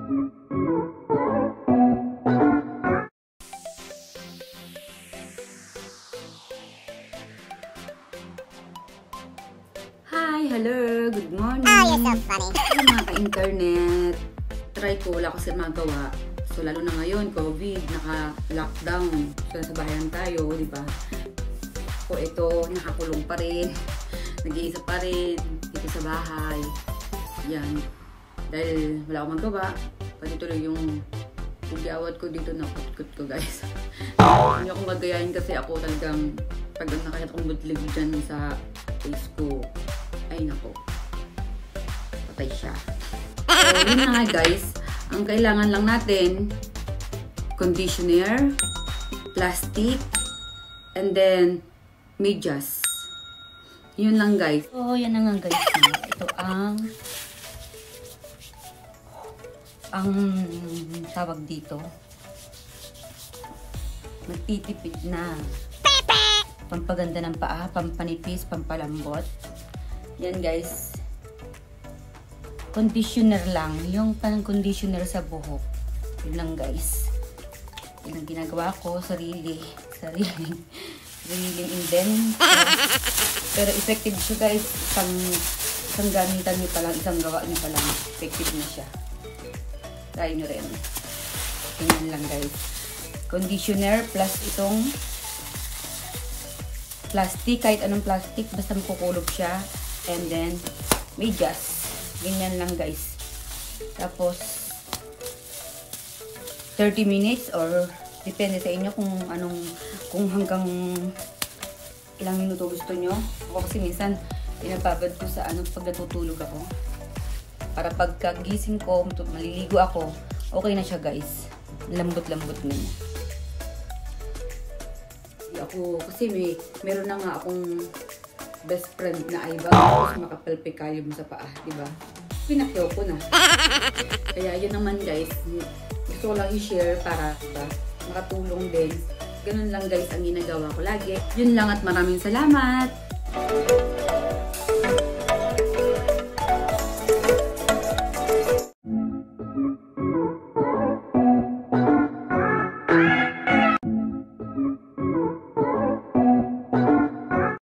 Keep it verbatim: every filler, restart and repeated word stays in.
Hi! Hello! Good morning! Oh, you're so funny. Ay, mga ka-internet. Try ko, wala ko kasi magawa. So, lalo na ngayon, COVID, naka-lockdown. So, nasa bahayan tayo, di ba? So, ito, nakakulong pa rin. Nag-iisa pa rin dito sa bahay. Yan. Dahil wala akong magawa. Pati tuloy yung pag-iawat ko dito na kutkut ko, guys. Hindi ako magayahin kasi ako talagang pag nakakita kong butlig dyan sa face ko, ay nako, patay siya. So, yun na nga, guys. Ang kailangan lang natin, conditioner, plastic, and then medyas. Yun lang, guys. So, yan na nga, guys. Ito ang ang tawag dito, magtitipid na pampaganda ng paa, pampanipis, pampalambot. Yan, guys. Conditioner lang. Yung pang conditioner sa buhok. Yun lang, guys. Yun ang ginagawa ko. Sarili. Sarili. Sariling invent. Pero effective siya, guys. Isang, isang gamitan nyo pa lang. Isang gawa nyo pa lang. Effective na siya. Try nyo rin. Tingnan lang, guys. Conditioner plus itong plastic. Kahit anong plastic. Basta makukulog siya. And then, medyas. Ganyan lang, guys. Tapos, thirty minutes or depende sa inyo kung anong, kung hanggang ilang minuto gusto nyo. Ako kasi minsan, pinapabad ko sa ano pag natutulog ako. Para pagkagising ko, maliligo ako, okay na siya, guys. Lambot-lambot na niya. Ako, kasi may, meron na nga akong best friend na ay ba, tapos makapalpikayo mo sa paa, diba? Pinakyaw ko na. Kaya yun naman, guys, gusto ko lang i-share para, diba, makatulong din. Ganun lang, guys, ang ginagawa ko lagi. Yun lang at maraming salamat!